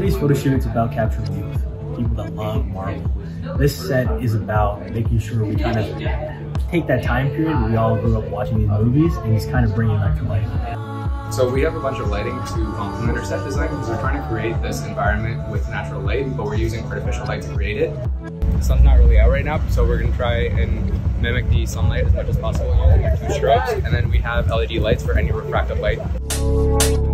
Today's photo shoot is about capturing youth, people that love Marvel. This set is about making sure we kind of take that time period where we all grew up watching these movies and just kind of bringing that to life. So we have a bunch of lighting to complement our set design because we're trying to create this environment with natural light, but we're using artificial light to create it. The sun's not really out right now, so we're going to try and mimic the sunlight as much as possible using our 2 strobes, and then we have LED lights for any refractive light.